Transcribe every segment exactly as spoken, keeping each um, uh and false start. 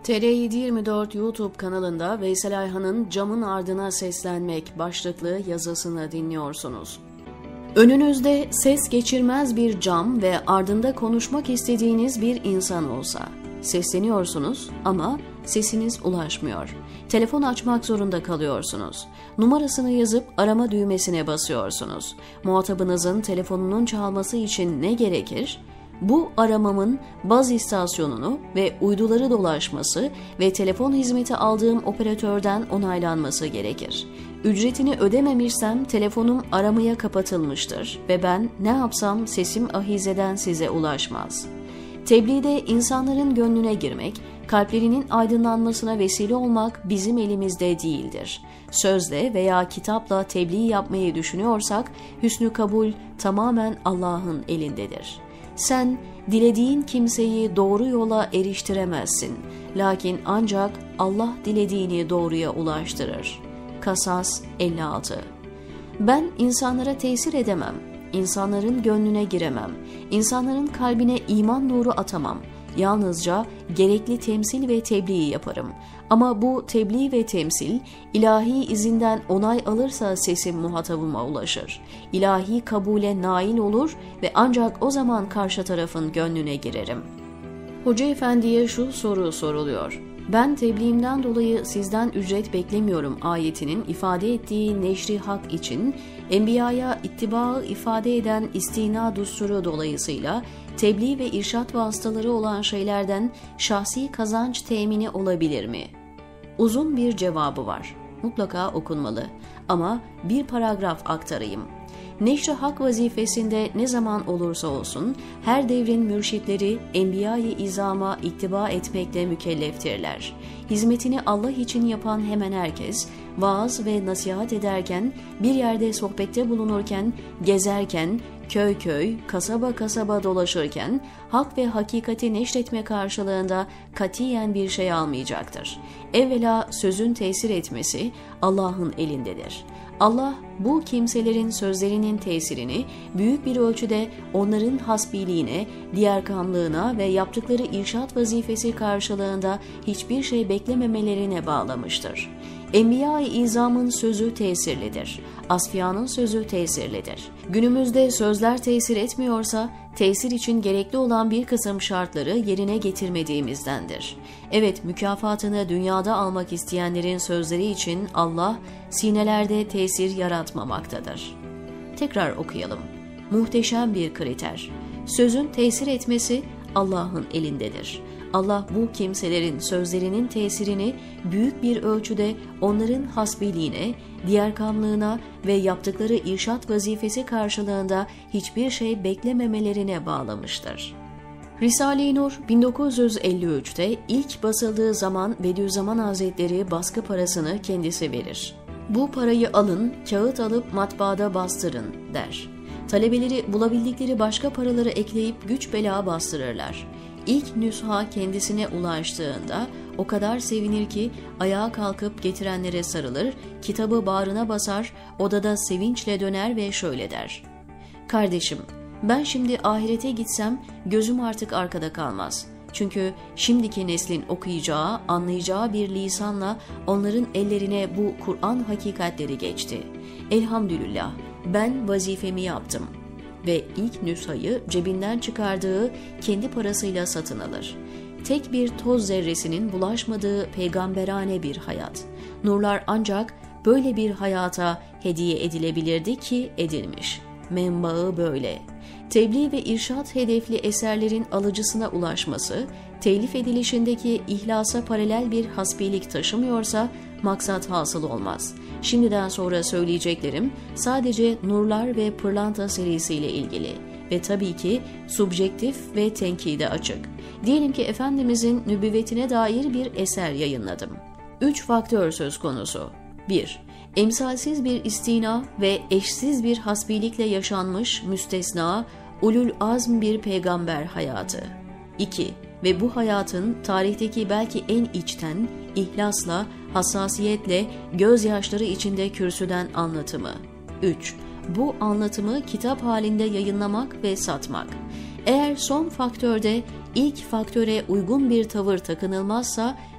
T R yedi yirmi dört YouTube kanalında Veysel Ayhan'ın "Camın Ardına Seslenmek" başlıklı yazısını dinliyorsunuz. Önünüzde ses geçirmez bir cam ve ardında konuşmak istediğiniz bir insan olsa, sesleniyorsunuz ama sesiniz ulaşmıyor. Telefon açmak zorunda kalıyorsunuz. Numarasını yazıp arama düğmesine basıyorsunuz. Muhatabınızın telefonunun çalması için ne gerekir? Bu aramamın baz istasyonunu ve uyduları dolaşması ve telefon hizmeti aldığım operatörden onaylanması gerekir. Ücretini ödememişsem telefonum aramaya kapatılmıştır ve ben ne yapsam sesim ahizeden size ulaşmaz. Tebliğde insanların gönlüne girmek, kalplerinin aydınlanmasına vesile olmak bizim elimizde değildir. Sözle veya kitapla tebliğ yapmayı düşünüyorsak hüsnü kabul tamamen Allah'ın elindedir. Sen dilediğin kimseyi doğru yola eriştiremezsin. Lakin ancak Allah dilediğini doğruya ulaştırır. Kasas elli altı. Ben insanlara tesir edemem. İnsanların gönlüne giremem. İnsanların kalbine iman nuru atamam. Yalnızca gerekli temsil ve tebliğ yaparım. Ama bu tebliğ ve temsil ilahi izinden onay alırsa sesim muhatabıma ulaşır. İlahi kabule nail olur ve ancak o zaman karşı tarafın gönlüne girerim. Hoca efendiye şu soru soruluyor. Ben tebliğimden dolayı sizden ücret beklemiyorum ayetinin ifade ettiği neşri hak için enbiyaya ittibaı ifade eden istina düsturu dolayısıyla tebliğ ve irşat vasıtaları olan şeylerden şahsi kazanç temini olabilir mi? Uzun bir cevabı var. Mutlaka okunmalı. Ama bir paragraf aktarayım. Neşr-i hak vazifesinde ne zaman olursa olsun her devrin mürşitleri enbiya-i izama ittiba etmekle mükelleftirler. Hizmetini Allah için yapan hemen herkes, vaaz ve nasihat ederken, bir yerde sohbette bulunurken, gezerken, köy köy, kasaba kasaba dolaşırken, hak ve hakikati neşretme karşılığında katiyen bir şey almayacaktır. Evvela sözün tesir etmesi Allah'ın elindedir. Allah bu kimselerin sözlerinin tesirini büyük bir ölçüde onların hasbiliğine, diyarkanlığına ve yaptıkları irşat vazifesi karşılığında hiçbir şey beklememelerine bağlamıştır. Enbiya-i İzam'ın sözü tesirlidir. Asfiyanın sözü tesirlidir. Günümüzde sözler tesir etmiyorsa, tesir için gerekli olan bir kısım şartları yerine getirmediğimizdendir. Evet, mükafatını dünyada almak isteyenlerin sözleri için Allah sinelerde tesir yaratmamaktadır. Tekrar okuyalım. Muhteşem bir kriter. Sözün tesir etmesi Allah'ın elindedir. Allah bu kimselerin sözlerinin tesirini büyük bir ölçüde onların hasbiliğine, diyarkanlığına ve yaptıkları irşat vazifesi karşılığında hiçbir şey beklememelerine bağlamıştır. Risale-i Nur bin dokuz yüz elli üçte ilk basıldığı zaman Bediüzzaman Hazretleri baskı parasını kendisi verir. Bu parayı alın, kağıt alıp matbaada bastırın der. Talebeleri bulabildikleri başka paraları ekleyip güç bela bastırırlar. İlk nüsha kendisine ulaştığında o kadar sevinir ki ayağa kalkıp getirenlere sarılır, kitabı bağrına basar, odada sevinçle döner ve şöyle der. Kardeşim, ben şimdi ahirete gitsem gözüm artık arkada kalmaz. Çünkü şimdiki neslin okuyacağı, anlayacağı bir lisanla onların ellerine bu Kur'an hakikatleri geçti. Elhamdülillah, ben vazifemi yaptım. Ve ilk nüshayı cebinden çıkardığı kendi parasıyla satın alır. Tek bir toz zerresinin bulaşmadığı peygamberane bir hayat. Nurlar ancak böyle bir hayata hediye edilebilirdi ki edilmiş. Menbaı böyle. Tebliğ ve irşat hedefli eserlerin alıcısına ulaşması, telif edilişindeki ihlasa paralel bir hasbilik taşımıyorsa maksat hasıl olmaz. Şimdiden sonra söyleyeceklerim sadece Nurlar ve Pırlanta serisiyle ilgili ve tabii ki subjektif ve tenkide açık. Diyelim ki Efendimizin nübüvvetine dair bir eser yayınladım. Üç faktör söz konusu. bir. Emsalsiz bir istina ve eşsiz bir hasbilikle yaşanmış müstesna, ulul azm bir peygamber hayatı. iki. Ve bu hayatın tarihteki belki en içten, ihlasla, hassasiyetle, gözyaşları içinde kürsüden anlatımı. üç. Bu anlatımı kitap halinde yayınlamak ve satmak. Eğer son faktörde ilk faktöre uygun bir tavır takınılmazsa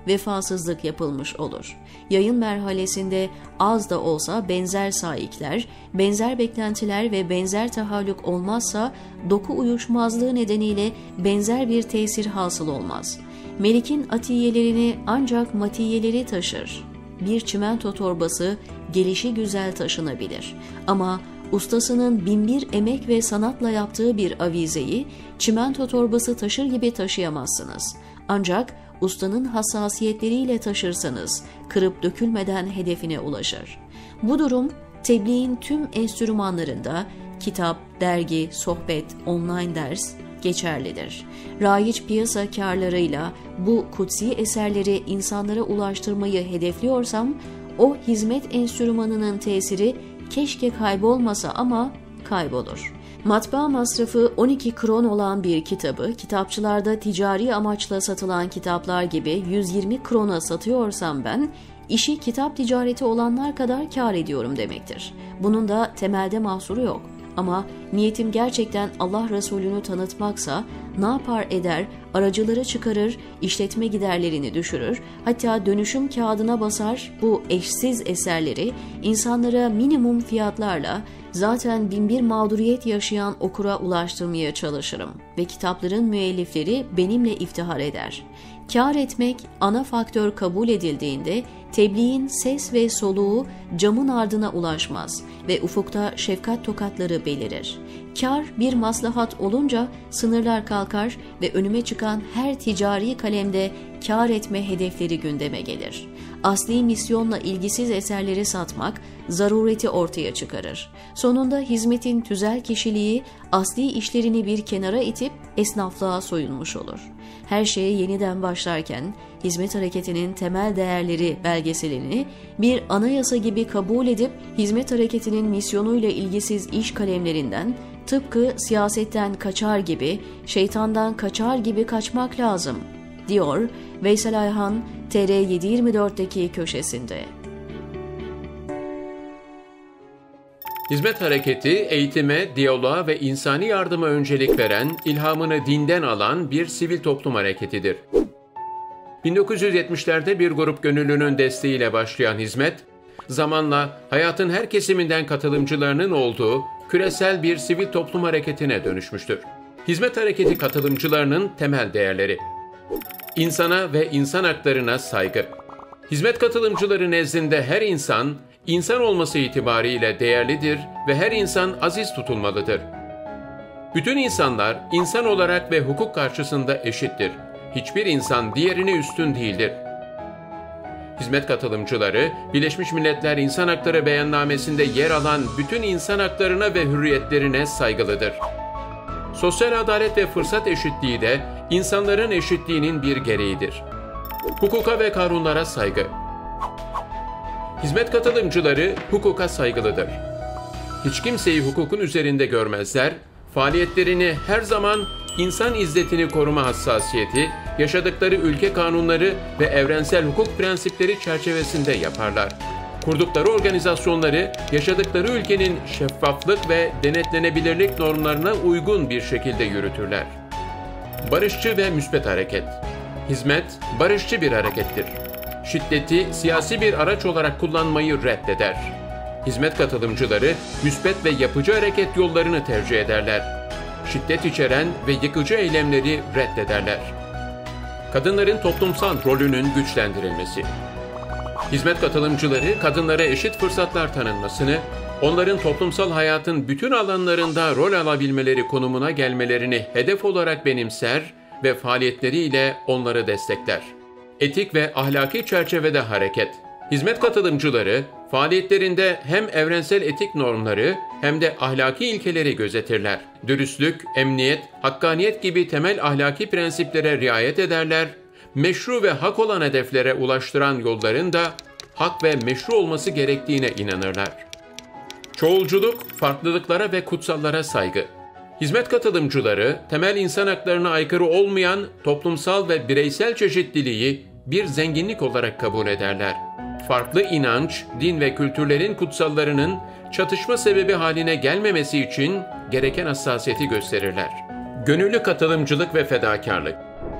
vefasızlık yapılmış olur. Yayın merhalesinde az da olsa benzer saikler, benzer beklentiler ve benzer tahallük olmazsa doku uyuşmazlığı nedeniyle benzer bir tesir hasıl olmaz. Melik'in atiyelerini ancak matiyeleri taşır. Bir çimento torbası gelişi güzel taşınabilir. Ama ustasının binbir emek ve sanatla yaptığı bir avizeyi çimento torbası taşır gibi taşıyamazsınız. Ancak ustanın hassasiyetleriyle taşırsanız kırıp dökülmeden hedefine ulaşır. Bu durum tebliğin tüm enstrümanlarında kitap, dergi, sohbet, online ders geçerlidir. Raiç piyasa kârlarıyla bu kutsi eserleri insanlara ulaştırmayı hedefliyorsam o hizmet enstrümanının tesiri keşke kaybolmasa ama kaybolur. Matbaa masrafı on iki kron olan bir kitabı kitapçılarda ticari amaçla satılan kitaplar gibi yüz yirmi krona satıyorsam ben, işi kitap ticareti olanlar kadar kâr ediyorum demektir. Bunun da temelde mahsuru yok. Ama niyetim gerçekten Allah Resulü'nü tanıtmaksa ne yapar eder, aracıları çıkarır, işletme giderlerini düşürür, hatta dönüşüm kağıdına basar bu eşsiz eserleri insanlara minimum fiyatlarla zaten binbir mağduriyet yaşayan okura ulaştırmaya çalışırım ve kitapların müellifleri benimle iftihar eder. Kâr etmek ana faktör kabul edildiğinde tebliğin ses ve soluğu camın ardına ulaşmaz ve ufukta şefkat tokatları belirir. Kâr bir maslahat olunca sınırlar kalkar ve önüme çıkan her ticari kalemde kâr etme hedefleri gündeme gelir. Asli misyonla ilgisiz eserleri satmak zarureti ortaya çıkarır. Sonunda hizmetin tüzel kişiliği asli işlerini bir kenara itip esnaflığa soyunmuş olur. Her şeye yeniden başlarken hizmet hareketinin temel değerleri belgeselini bir anayasa gibi kabul edip hizmet hareketinin misyonuyla ilgisiz iş kalemlerinden tıpkı siyasetten kaçar gibi, şeytandan kaçar gibi kaçmak lazım, diyor Veysel Ayhan T R yedi yirmi dört'teki köşesinde. Hizmet hareketi, eğitime, diyaloğa ve insani yardıma öncelik veren, ilhamını dinden alan bir sivil toplum hareketidir. bin dokuz yüz yetmişlerde bir grup gönüllünün desteğiyle başlayan hizmet, zamanla hayatın her kesiminden katılımcılarının olduğu küresel bir sivil toplum hareketine dönüşmüştür. Hizmet hareketi katılımcılarının temel değerleri: İnsana ve insan haklarına saygı. Hizmet katılımcıları nezdinde her insan, insan olması itibariyle değerlidir ve her insan aziz tutulmalıdır. Bütün insanlar insan olarak ve hukuk karşısında eşittir. Hiçbir insan diğerine üstün değildir. Hizmet katılımcıları, Birleşmiş Milletler İnsan Hakları Beyannamesi'nde yer alan bütün insan haklarına ve hürriyetlerine saygılıdır. Sosyal adalet ve fırsat eşitliği de insanların eşitliğinin bir gereğidir. Hukuka ve kanunlara saygı. Hizmet katılımcıları hukuka saygılıdır. Hiç kimseyi hukukun üzerinde görmezler, faaliyetlerini her zaman insan izzetini koruma hassasiyeti, yaşadıkları ülke kanunları ve evrensel hukuk prensipleri çerçevesinde yaparlar. Kurdukları organizasyonları, yaşadıkları ülkenin şeffaflık ve denetlenebilirlik normlarına uygun bir şekilde yürütürler. Barışçı ve müsbet hareket. Hizmet, barışçı bir harekettir. Şiddeti siyasi bir araç olarak kullanmayı reddeder. Hizmet katılımcıları müsbet ve yapıcı hareket yollarını tercih ederler. Şiddet içeren ve yıkıcı eylemleri reddederler. Kadınların toplumsal rolünün güçlendirilmesi. Hizmet katılımcıları kadınlara eşit fırsatlar tanınmasını, onların toplumsal hayatın bütün alanlarında rol alabilmeleri konumuna gelmelerini hedef olarak benimser ve faaliyetleriyle onları destekler. Etik ve ahlaki çerçevede hareket. Hizmet katılımcıları faaliyetlerinde hem evrensel etik normları hem de ahlaki ilkeleri gözetirler. Dürüstlük, emniyet, hakkaniyet gibi temel ahlaki prensiplere riayet ederler. Meşru ve hak olan hedeflere ulaştıran yolların da hak ve meşru olması gerektiğine inanırlar. Çoğulculuk, farklılıklara ve kutsallara saygı. Hizmet katılımcıları, temel insan haklarına aykırı olmayan toplumsal ve bireysel çeşitliliği bir zenginlik olarak kabul ederler. Farklı inanç, din ve kültürlerin kutsallarının çatışma sebebi haline gelmemesi için gereken hassasiyeti gösterirler. Gönüllü katılımcılık ve fedakarlık.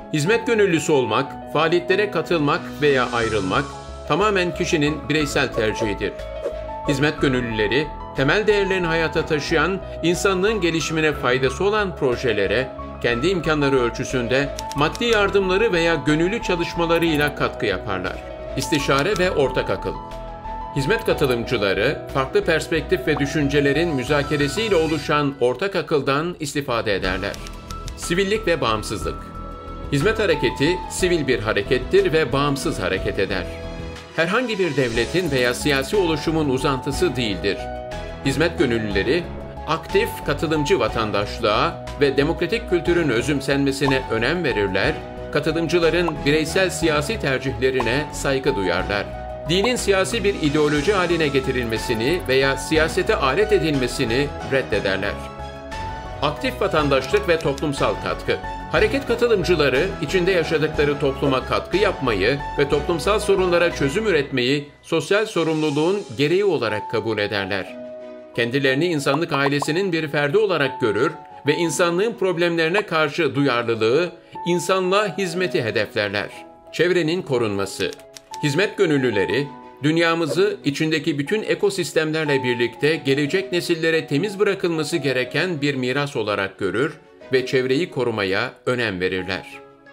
Hizmet gönüllüsü olmak, faaliyetlere katılmak veya ayrılmak tamamen kişinin bireysel tercihidir. Hizmet gönüllüleri, temel değerlerini hayata taşıyan, insanlığın gelişimine faydası olan projelere, kendi imkanları ölçüsünde maddi yardımları veya gönüllü çalışmalarıyla katkı yaparlar. İstişare ve ortak akıl. Hizmet katılımcıları, farklı perspektif ve düşüncelerin müzakeresiyle oluşan ortak akıldan istifade ederler. Sivillik ve bağımsızlık. Hizmet hareketi, sivil bir harekettir ve bağımsız hareket eder. Herhangi bir devletin veya siyasi oluşumun uzantısı değildir. Hizmet gönüllüleri, aktif katılımcı vatandaşlığa ve demokratik kültürün özümsenmesine önem verirler, katılımcıların bireysel siyasi tercihlerine saygı duyarlar. Dinin siyasi bir ideoloji haline getirilmesini veya siyasete alet edilmesini reddederler. Aktif vatandaşlık ve toplumsal katkı. Hareket katılımcıları, içinde yaşadıkları topluma katkı yapmayı ve toplumsal sorunlara çözüm üretmeyi sosyal sorumluluğun gereği olarak kabul ederler. Kendilerini insanlık ailesinin bir ferdi olarak görür ve insanlığın problemlerine karşı duyarlılığı, insanlığa hizmeti hedeflerler. Çevrenin korunması. Hizmet gönüllüleri, dünyamızı içindeki bütün ekosistemlerle birlikte gelecek nesillere temiz bırakılması gereken bir miras olarak görür ve çevreyi korumaya önem verirler.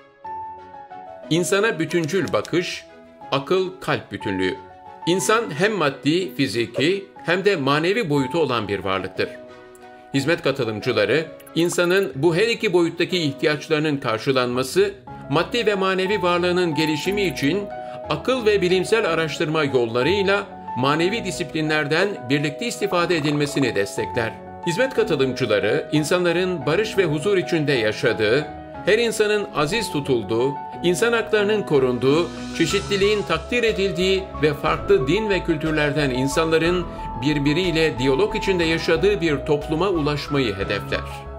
İnsana bütüncül bakış, akıl-kalp bütünlüğü. İnsan hem maddi, fiziki hem de manevi boyutu olan bir varlıktır. Hizmet katılımcıları, insanın bu her iki boyuttaki ihtiyaçlarının karşılanması, maddi ve manevi varlığının gelişimi için akıl ve bilimsel araştırma yollarıyla manevi disiplinlerden birlikte istifade edilmesini destekler. Hizmet katılımcıları, insanların barış ve huzur içinde yaşadığı, her insanın aziz tutulduğu, insan haklarının korunduğu, çeşitliliğin takdir edildiği ve farklı din ve kültürlerden insanların birbiriyle diyalog içinde yaşadığı bir topluma ulaşmayı hedefler.